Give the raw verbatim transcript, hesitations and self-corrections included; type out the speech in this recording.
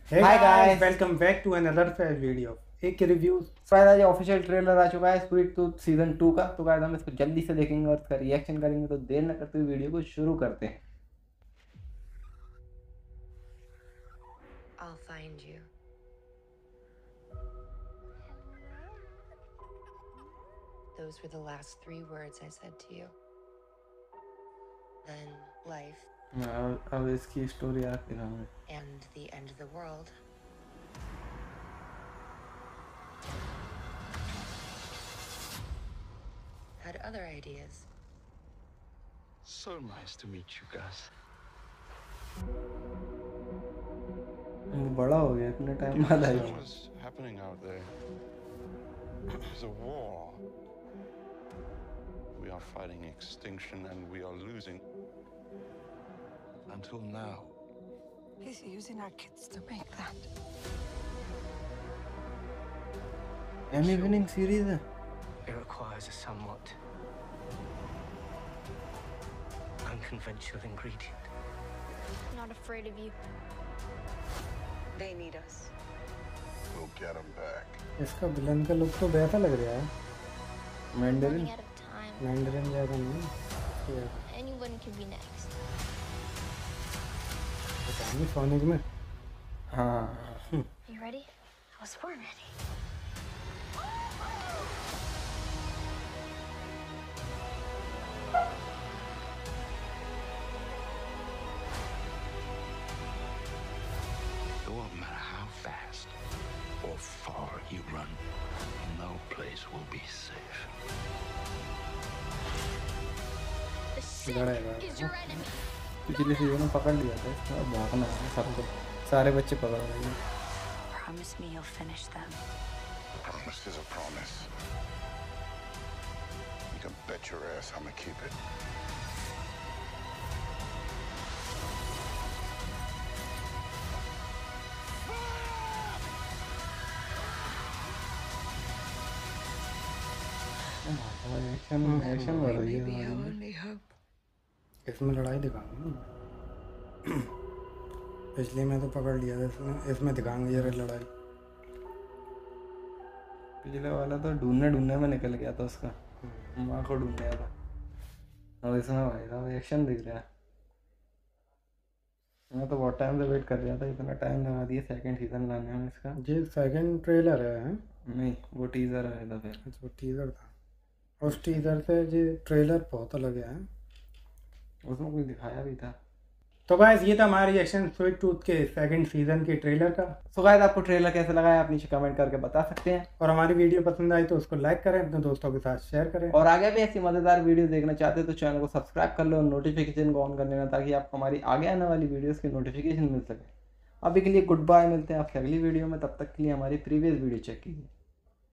Hey Hi guys, guys, welcome back to another fair video. एक review पहला जो official trailer आ चुका है स्वीट टूथ सीजन टू का। तो गाइस हम इसको जल्दी से देखेंगे और इसका रिएक्शन करेंगे। तो देर न करते हुए वीडियो को शुरू करते हैं। I'll find you. Those were the last three words I said to you. Then life अब इसकी स्टोरी आती है and the end of the world. Had other ideas. So nice to meet you guys. वो बड़ा हो गया इतने time बाद आई। What's happening out there? There's a war. We are fighting extinction and we are losing. Until now. He's using our kids to make that. Emmy winning series है। It requires a somewhat unconventional ingredient. I'm not afraid of you. They need us. We'll get them back. इसका villain का look तो बेहतर लग रहा है। Mandarin Running out of time. Mandarin जैसा नहीं है। Anyone can be next. पता नहीं सोनिक में। हाँ। You ready? I was born ready. It won't matter how fast or far you run. No place will be safe. The sick लड़ाएगा। is your enemy. पिछले सीजन में पकड़ लिया था इसका। अब भागना है सबको, सारे बच्चे पकड़ लेंगे। Promise me you'll finish them. A promise is a promise. You can bet your ass I'm gonna keep it. Action action बढ़ रही Maybe है। our only hope. इसमें लड़ाई दिखाऊंगा। पिछले में तो पकड़ लिया था इसमें इसमें दिखाएंगे ये लड़ाई। पिछले वाला तो ढूंढने ढूंढने में निकल गया था उसका, माँ को ढूंढ गया था। और इसमें भाई साहब एक्शन दिख रहा है। मैं तो बहुत टाइम से वेट कर रहा था, इतना टाइम लगा दिया सेकंड सीजन लाने में इसका। ये सेकंड ट्रेलर है? नहीं, वो टीजर आया था फिर। अच्छा, टीजर था। उस टीजर से ये ट्रेलर बहुत अलग है। उसमें कुछ दिखाया भी था। तो गाइस ये था हमारा रिएक्शन स्वीट टूथ के सेकंड सीजन के ट्रेलर का। सो गाइस आपको ट्रेलर कैसा लगा है आप नीचे कमेंट करके बता सकते हैं। और हमारी वीडियो पसंद आई तो उसको लाइक करें, अपने दोस्तों के साथ शेयर करें। और आगे भी ऐसी मजेदार वीडियो देखना चाहते हैं तो चैनल को सब्सक्राइब कर लो और नोटिफिकेशन को ऑन कर लेना, ताकि आपको हमारी आगे आने वाली वीडियोस की नोटिफिकेशन मिल सके। अभी के लिए गुड बाय, मिलते हैं आपसे अगली वीडियो में। तब तक के लिए हमारी प्रीवियस वीडियो चेक कीजिए।